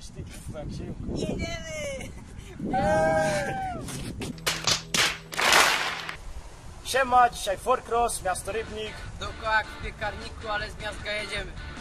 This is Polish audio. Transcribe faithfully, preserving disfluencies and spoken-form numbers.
Ty, jak się... Jedziemy! Siema, dzisiaj Four Cross, miasto Rybnik. Dookoła jak w piekarniku, ale z miasta jedziemy.